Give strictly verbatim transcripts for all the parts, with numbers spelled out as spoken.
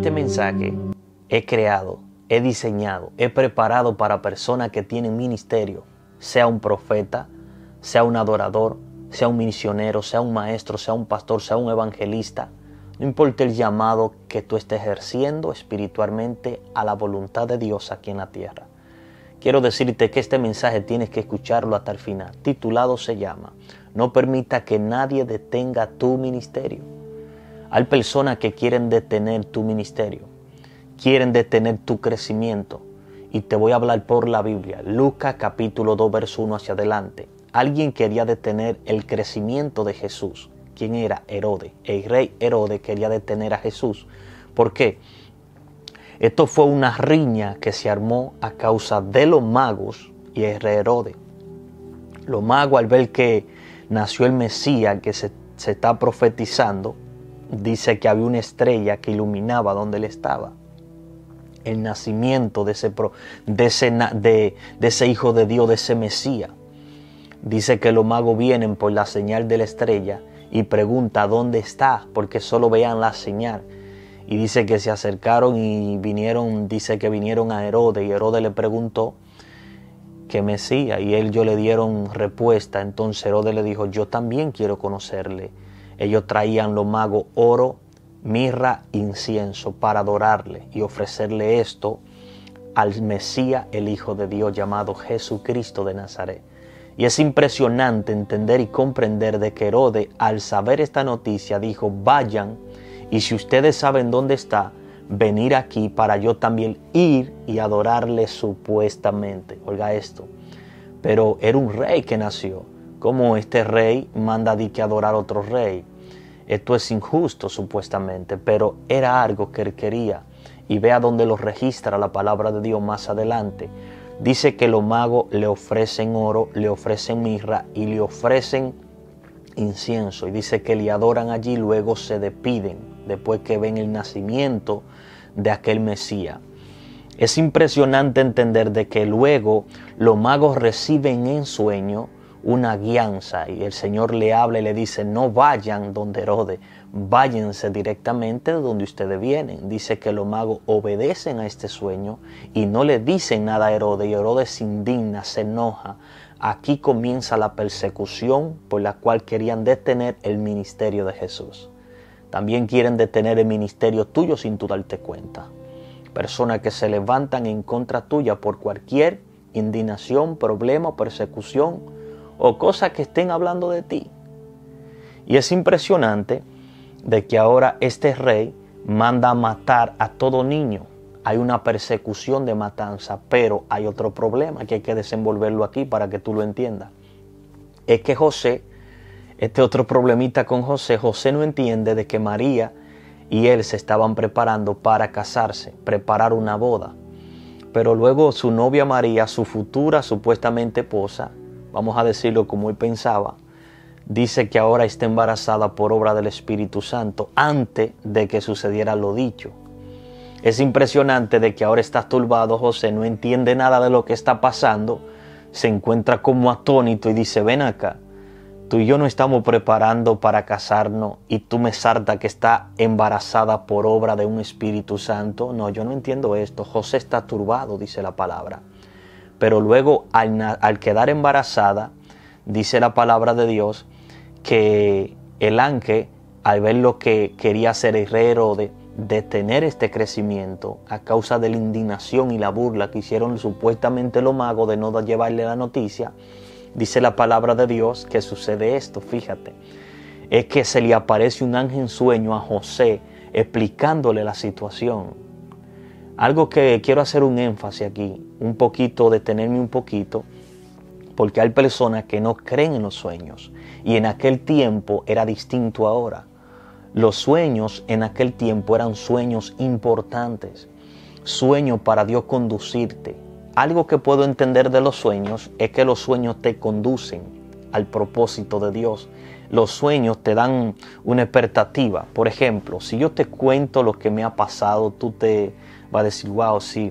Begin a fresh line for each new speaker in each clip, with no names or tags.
Este mensaje he creado, he diseñado, he preparado para personas que tienen ministerio, sea un profeta, sea un adorador, sea un misionero, sea un maestro, sea un pastor, sea un evangelista. No importa el llamado que tú estés ejerciendo espiritualmente a la voluntad de Dios aquí en la tierra. Quiero decirte que este mensaje tienes que escucharlo hasta el final. Titulado se llama: No permita que nadie detenga tu ministerio. Hay personas que quieren detener tu ministerio, quieren detener tu crecimiento. Y te voy a hablar por la Biblia. Lucas capítulo dos, verso uno hacia adelante. Alguien quería detener el crecimiento de Jesús. ¿Quién era? Herodes. El rey Herodes quería detener a Jesús. ¿Por qué? Esto fue una riña que se armó a causa de los magos y el rey Herodes. Los magos, al ver que nació el Mesías que se, se está profetizando, dice que había una estrella que iluminaba donde él estaba. El nacimiento de ese, de ese, de, de ese hijo de Dios, de ese Mesías. Dice que los magos vienen por la señal de la estrella y pregunta dónde está, porque solo veían la señal. Y dice que se acercaron y vinieron, dice que vinieron a Herodes, y Herodes le preguntó qué Mesías, y ellos le dieron respuesta. Entonces Herodes le dijo: yo también quiero conocerle. Ellos traían los magos oro, mirra, incienso para adorarle y ofrecerle esto al Mesías, el Hijo de Dios llamado Jesucristo de Nazaret. Y es impresionante entender y comprender de que Herodes, al saber esta noticia, dijo: vayan, y si ustedes saben dónde está, venir aquí para yo también ir y adorarle supuestamente. Oiga esto. Pero era un rey que nació. ¿Cómo este rey manda a que adorar a otro rey? Esto es injusto supuestamente, pero era algo que él quería. Y vea dónde lo registra la palabra de Dios más adelante. Dice que los magos le ofrecen oro, le ofrecen mirra y le ofrecen incienso. Y dice que le adoran allí, luego se despiden, después que ven el nacimiento de aquel Mesías. Es impresionante entender de que luego los magos reciben en sueño una guianza y el Señor le habla y le dice: no vayan donde Herodes, váyanse directamente de donde ustedes vienen. Dice que los magos obedecen a este sueño y no le dicen nada a Herodes, y Herodes se indigna, se enoja. Aquí comienza la persecución por la cual querían detener el ministerio de Jesús. También quieren detener el ministerio tuyo sin tú darte cuenta. Personas que se levantan en contra tuya por cualquier indignación, problema o persecución o cosas que estén hablando de ti. Y es impresionante de que ahora este rey manda a matar a todo niño. Hay una persecución de matanza, pero hay otro problema que hay que desenvolverlo aquí para que tú lo entiendas. Es que José, este otro problemita con José, José no entiende de que María y él se estaban preparando para casarse, preparar una boda. Pero luego su novia María, su futura supuestamente esposa, vamos a decirlo como él pensaba, dice que ahora está embarazada por obra del Espíritu Santo antes de que sucediera lo dicho. Es impresionante de que ahora está turbado José, no entiende nada de lo que está pasando, se encuentra como atónito y dice: ven acá, tú y yo no estamos preparando para casarnos y tú me saltas que está embarazada por obra de un Espíritu Santo. No, yo no entiendo esto. José está turbado, dice la palabra. Pero luego al, al quedar embarazada, dice la palabra de Dios que el ángel, al ver lo que quería hacer el rey Herodes, detener este crecimiento a causa de la indignación y la burla que hicieron supuestamente los magos de no llevarle la noticia, dice la palabra de Dios que sucede esto. Fíjate, es que se le aparece un ángel en sueño a José explicándole la situación. Algo que quiero hacer un énfasis aquí, un poquito, detenerme un poquito, porque hay personas que no creen en los sueños. Y en aquel tiempo era distinto ahora. Los sueños en aquel tiempo eran sueños importantes. Sueños para Dios conducirte. Algo que puedo entender de los sueños es que los sueños te conducen al propósito de Dios. Los sueños te dan una expectativa. Por ejemplo, si yo te cuento lo que me ha pasado, tú te vas a decir: wow, sí.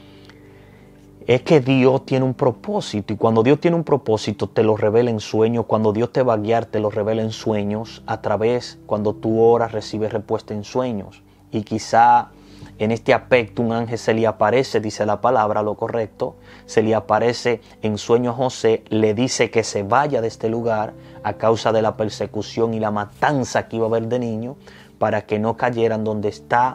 Es que Dios tiene un propósito, y cuando Dios tiene un propósito te lo revela en sueños. Cuando Dios te va a guiar te lo revela en sueños, a través, cuando tú oras recibes respuesta en sueños. Y quizá en este aspecto un ángel se le aparece, dice la palabra, lo correcto, se le aparece en sueño a José, le dice que se vaya de este lugar a causa de la persecución y la matanza que iba a haber de niños, para que no cayeran donde está,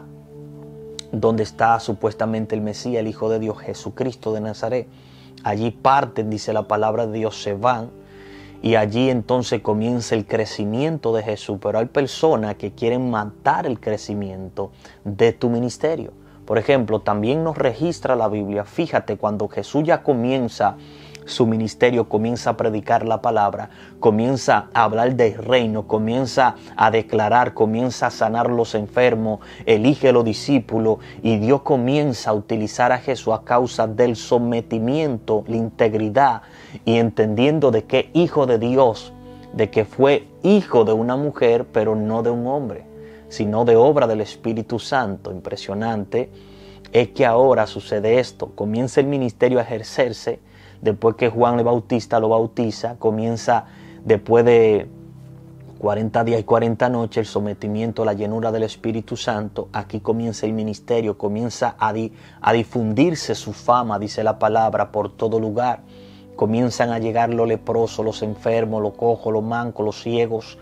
donde está supuestamente el Mesías, el Hijo de Dios, Jesucristo de Nazaret. Allí parten, dice la palabra de Dios, se van, y allí entonces comienza el crecimiento de Jesús. Pero hay personas que quieren matar el crecimiento de tu ministerio. Por ejemplo, también nos registra la Biblia, fíjate, cuando Jesús ya comienza su ministerio, comienza a predicar la palabra, comienza a hablar del reino, comienza a declarar, comienza a sanar los enfermos, elige a los discípulos, y Dios comienza a utilizar a Jesús a causa del sometimiento, la integridad, y entendiendo de que hijo de Dios, de que fue hijo de una mujer, pero no de un hombre, sino de obra del Espíritu Santo. Impresionante es que ahora sucede esto, comienza el ministerio a ejercerse. Después que Juan el Bautista lo bautiza, comienza después de cuarenta días y cuarenta noches el sometimiento a la llenura del Espíritu Santo. Aquí comienza el ministerio, comienza a, di, a difundirse su fama, dice la palabra, por todo lugar. Comienzan a llegar los leprosos, los enfermos, los cojos, los mancos, los ciegos.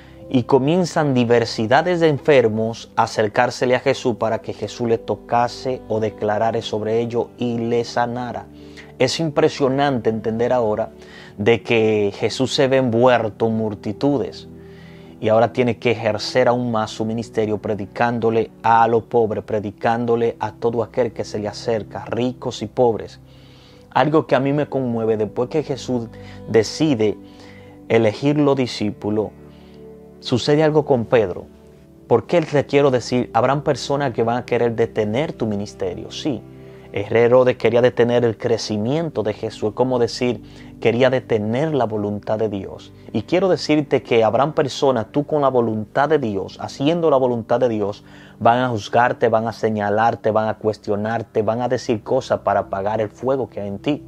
Y comienzan diversidades de enfermos a acercársele a Jesús para que Jesús le tocase o declarara sobre ellos y le sanara. Es impresionante entender ahora de que Jesús se ve envuelto en multitudes y ahora tiene que ejercer aún más su ministerio predicándole a los pobres, predicándole a todo aquel que se le acerca, ricos y pobres. Algo que a mí me conmueve, después que Jesús decide elegir los discípulos, sucede algo con Pedro. ¿Por qué te quiero decir? Habrán personas que van a querer detener tu ministerio, sí. Herodes quería detener el crecimiento de Jesús, es como decir, quería detener la voluntad de Dios. Y quiero decirte que habrán personas, tú con la voluntad de Dios, haciendo la voluntad de Dios, van a juzgarte, van a señalarte, van a cuestionarte, van a decir cosas para apagar el fuego que hay en ti.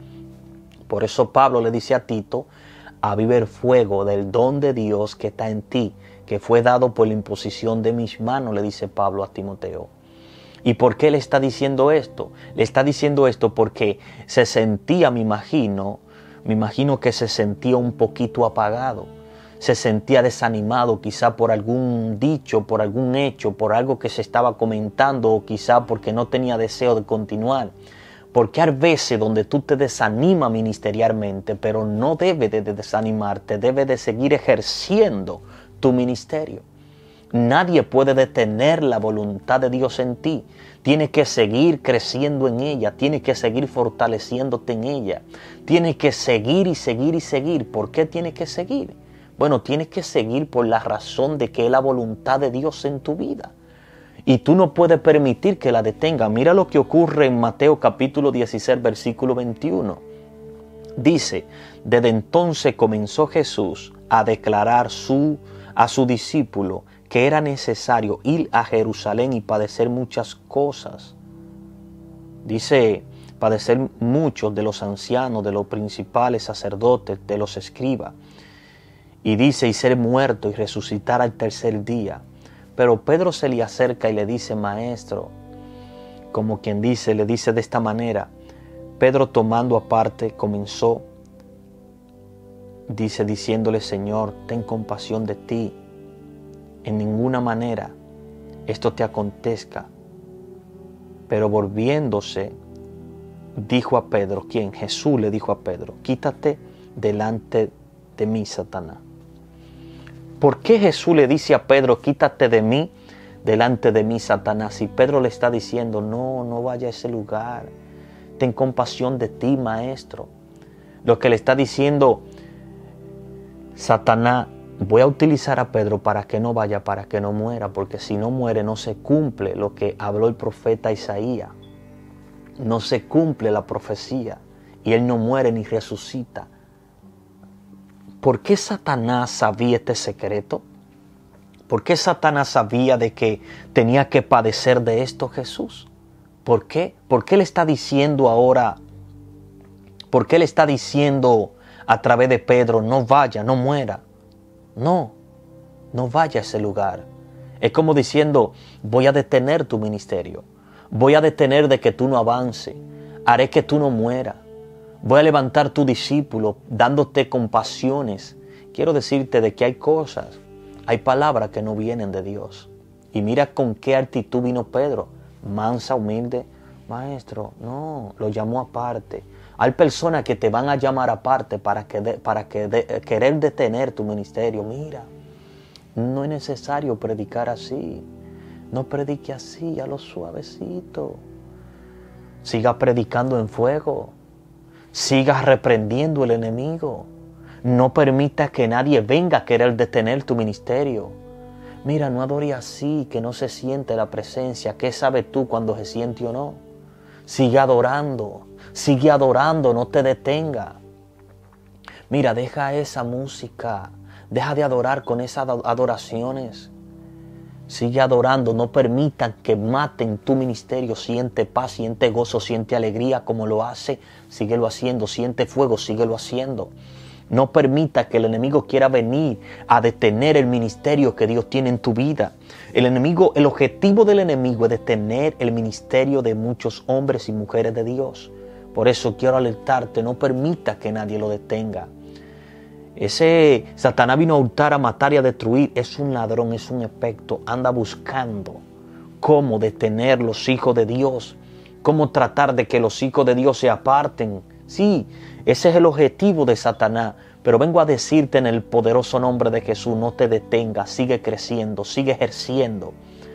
Por eso Pablo le dice a Tito, aviva el fuego del don de Dios que está en ti, que fue dado por la imposición de mis manos, le dice Pablo a Timoteo. ¿Y por qué le está diciendo esto? Le está diciendo esto porque se sentía, me imagino, me imagino que se sentía un poquito apagado. Se sentía desanimado quizá por algún dicho, por algún hecho, por algo que se estaba comentando o quizá porque no tenía deseo de continuar. Porque hay veces donde tú te desanimas ministerialmente, pero no debes de desanimarte, debes de seguir ejerciendo tu ministerio. Nadie puede detener la voluntad de Dios en ti. Tienes que seguir creciendo en ella. Tienes que seguir fortaleciéndote en ella. Tienes que seguir y seguir y seguir. ¿Por qué tienes que seguir? Bueno, tienes que seguir por la razón de que es la voluntad de Dios en tu vida. Y tú no puedes permitir que la detenga. Mira lo que ocurre en Mateo capítulo dieciséis, versículo veintiuno. Dice, desde entonces comenzó Jesús a declarar su, a su discípulo que era necesario ir a Jerusalén y padecer muchas cosas. Dice, padecer muchos de los ancianos, de los principales sacerdotes, de los escribas. Y dice, y ser muerto y resucitar al tercer día. Pero Pedro se le acerca y le dice, maestro, como quien dice, le dice de esta manera. Pedro tomando aparte comenzó, dice diciéndole, Señor, ten compasión de ti. En ninguna manera esto te acontezca. Pero volviéndose, dijo a Pedro, ¿quién? Jesús le dijo a Pedro, quítate delante de mí, Satanás. ¿Por qué Jesús le dice a Pedro, quítate de mí, delante de mí, Satanás? Y Pedro le está diciendo, no, no vaya a ese lugar. Ten compasión de ti, maestro. Lo que le está diciendo Satanás, voy a utilizar a Pedro para que no vaya, para que no muera, porque si no muere no se cumple lo que habló el profeta Isaías. No se cumple la profecía y él no muere ni resucita. ¿Por qué Satanás sabía este secreto? ¿Por qué Satanás sabía de que tenía que padecer de esto Jesús? ¿Por qué? ¿Por qué le está diciendo ahora? ¿Por qué le está diciendo a través de Pedro, no vaya, no muera? No, no vaya a ese lugar. Es como diciendo, voy a detener tu ministerio. Voy a detener de que tú no avances. Haré que tú no mueras. Voy a levantar tu discípulo dándote compasiones. Quiero decirte de que hay cosas, hay palabras que no vienen de Dios. Y mira con qué actitud vino Pedro. Mansa, humilde. Maestro, no, lo llamó aparte. Hay personas que te van a llamar aparte para, que de, para que de, querer detener tu ministerio. Mira, no es necesario predicar así. No predique así, a lo suavecito. Siga predicando en fuego. Siga reprendiendo al enemigo. No permita que nadie venga a querer detener tu ministerio. Mira, no adore así, que no se siente la presencia. ¿Qué sabes tú cuando se siente o no? Sigue adorando, sigue adorando, no te detenga. Mira, deja esa música, deja de adorar con esas adoraciones. Sigue adorando, no permitan que maten tu ministerio. Siente paz, siente gozo, siente alegría como lo hace. Síguelo haciendo, siente fuego, síguelo haciendo. No permita que el enemigo quiera venir a detener el ministerio que Dios tiene en tu vida. El enemigo, el objetivo del enemigo es detener el ministerio de muchos hombres y mujeres de Dios. Por eso quiero alertarte, no permita que nadie lo detenga. Ese Satanás vino a hurtar, a matar y a destruir. Es un ladrón, es un espectro. Anda buscando cómo detener los hijos de Dios. Cómo tratar de que los hijos de Dios se aparten. Sí, ese es el objetivo de Satanás. Pero vengo a decirte en el poderoso nombre de Jesús, no te detengas, sigue creciendo, sigue ejerciendo.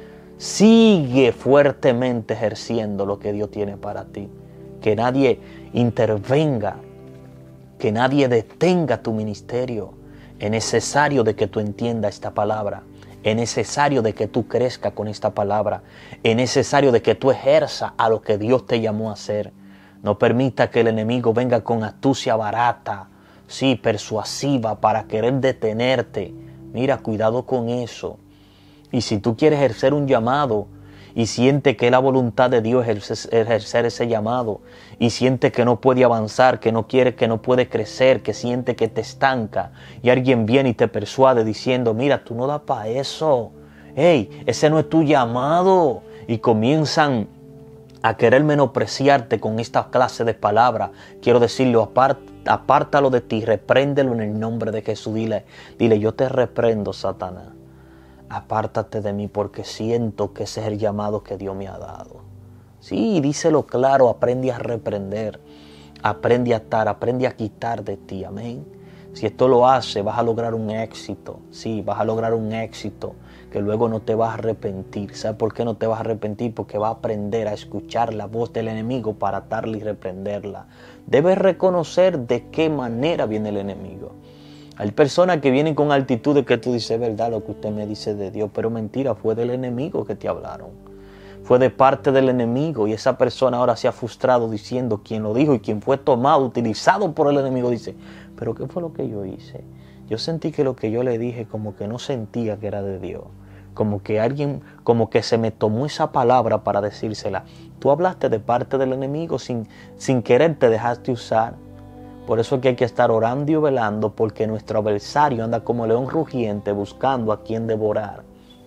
Sigue fuertemente ejerciendo lo que Dios tiene para ti. Que nadie intervenga, que nadie detenga tu ministerio. Es necesario de que tú entiendas esta palabra. Es necesario de que tú crezcas con esta palabra. Es necesario de que tú ejerzas a lo que Dios te llamó a hacer. No permita que el enemigo venga con astucia barata, sí, persuasiva, para querer detenerte. Mira, cuidado con eso. Y si tú quieres ejercer un llamado y siente que es la voluntad de Dios ejercer ese llamado y siente que no puede avanzar, que no quiere, que no puede crecer, que siente que te estanca y alguien viene y te persuade diciendo, mira, tú no das para eso. Hey, ese no es tu llamado. Y comienzan a querer menospreciarte con esta clase de palabras. Quiero decirlo, apart, apártalo de ti, repréndelo en el nombre de Jesús. Dile, dile, yo te reprendo, Satanás. Apártate de mí porque siento que ese es el llamado que Dios me ha dado. Sí, díselo claro, aprende a reprender, aprende a atar, aprende a quitar de ti, amén. Si esto lo hace, vas a lograr un éxito, sí, vas a lograr un éxito que luego no te vas a arrepentir. ¿Sabes por qué no te vas a arrepentir? Porque vas a aprender a escuchar la voz del enemigo para atarla y reprenderla. Debes reconocer de qué manera viene el enemigo. Hay personas que vienen con actitudes que tú dices, verdad lo que usted me dice de Dios, pero mentira, fue del enemigo que te hablaron. Fue de parte del enemigo y esa persona ahora se ha frustrado diciendo quién lo dijo y quién fue tomado, utilizado por el enemigo. Dice, pero ¿qué fue lo que yo hice? Yo sentí que lo que yo le dije como que no sentía que era de Dios. Como que alguien, como que se me tomó esa palabra para decírsela. Tú hablaste de parte del enemigo sin, sin querer, te dejaste usar. Por eso es que hay que estar orando y velando, porque nuestro adversario anda como león rugiente buscando a quien devorar.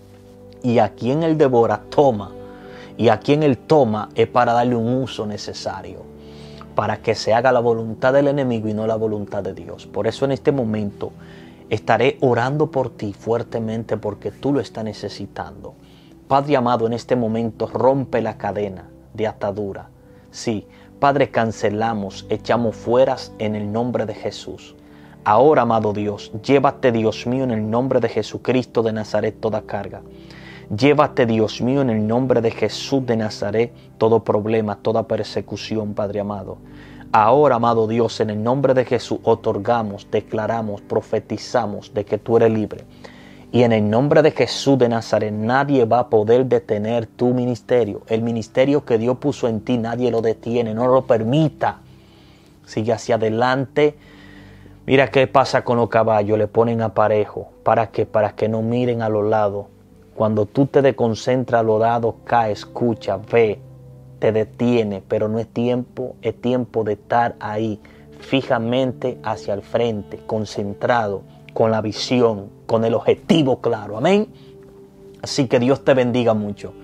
Y a quien él devora, toma. Y a quien él toma es para darle un uso necesario, para que se haga la voluntad del enemigo y no la voluntad de Dios. Por eso en este momento estaré orando por ti fuertemente porque tú lo estás necesitando. Padre amado, en este momento rompe la cadena de atadura. Sí, Padre, cancelamos, echamos fuera en el nombre de Jesús. Ahora, amado Dios, llévate, Dios mío, en el nombre de Jesucristo de Nazaret toda carga. Llévate, Dios mío, en el nombre de Jesús de Nazaret todo problema, toda persecución, Padre amado. Ahora, amado Dios, en el nombre de Jesús otorgamos, declaramos, profetizamos de que tú eres libre. Y en el nombre de Jesús de Nazaret nadie va a poder detener tu ministerio. El ministerio que Dios puso en ti nadie lo detiene, no lo permita. Sigue hacia adelante. Mira qué pasa con los caballos, le ponen aparejo. ¿Para qué? Para que no miren a los lados. Cuando tú te desconcentras a los lados, cae, escucha, ve, te detiene. Pero no es tiempo, es tiempo de estar ahí, fijamente hacia el frente, concentrado, con la visión, con el objetivo claro. Amén. Así que Dios te bendiga mucho.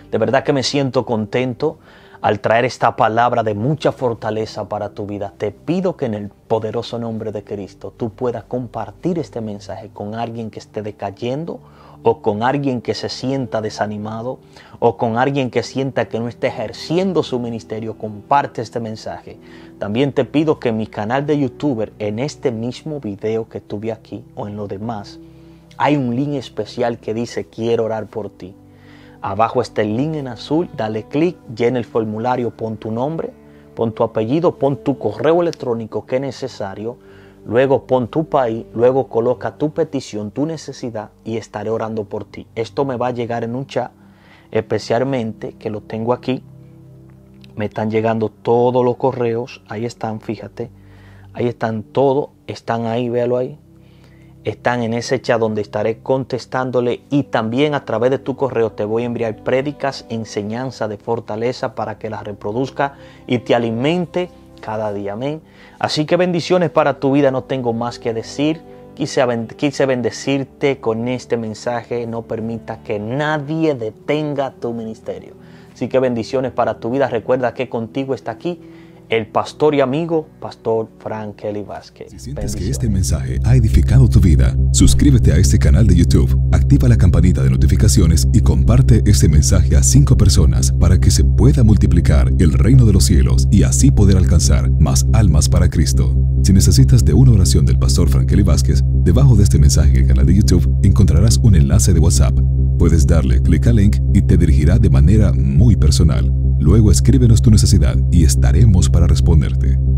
De verdad que me siento contento al traer esta palabra de mucha fortaleza para tu vida. Te pido que en el poderoso nombre de Cristo tú puedas compartir este mensaje con alguien que esté decayendo, o con alguien que se sienta desanimado, o con alguien que sienta que no está ejerciendo su ministerio. Comparte este mensaje. También te pido que en mi canal de YouTube, en este mismo video que tuve aquí o en lo demás, hay un link especial que dice quiero orar por ti. Abajo está el link en azul, dale clic, llena el formulario, pon tu nombre, pon tu apellido, pon tu correo electrónico que es necesario, luego pon tu país, luego coloca tu petición, tu necesidad y estaré orando por ti. Esto me va a llegar en un chat, especialmente que lo tengo aquí, me están llegando todos los correos, ahí están, fíjate, ahí están todos, están ahí, véalo ahí. Están en ese chat donde estaré contestándole, y también a través de tu correo te voy a enviar prédicas, enseñanza de fortaleza para que las reproduzca y te alimente cada día. Amén. Así que bendiciones para tu vida, no tengo más que decir. Quise, quise bendecirte con este mensaje. No permita que nadie detenga tu ministerio. Así que bendiciones para tu vida. Recuerda que contigo está aquí el pastor y amigo, Pastor Frank Kelly Vázquez.
Si sientes que este mensaje ha edificado tu vida, suscríbete a este canal de YouTube, activa la campanita de notificaciones y comparte este mensaje a cinco personas para que se pueda multiplicar el reino de los cielos y así poder alcanzar más almas para Cristo. Si necesitas de una oración del pastor Frank Kelly Vázquez, debajo de este mensaje en el canal de YouTube encontrarás un enlace de WhatsApp. Puedes darle clic al link y te dirigirá de manera muy personal. Luego escríbenos tu necesidad y estaremos para responderte.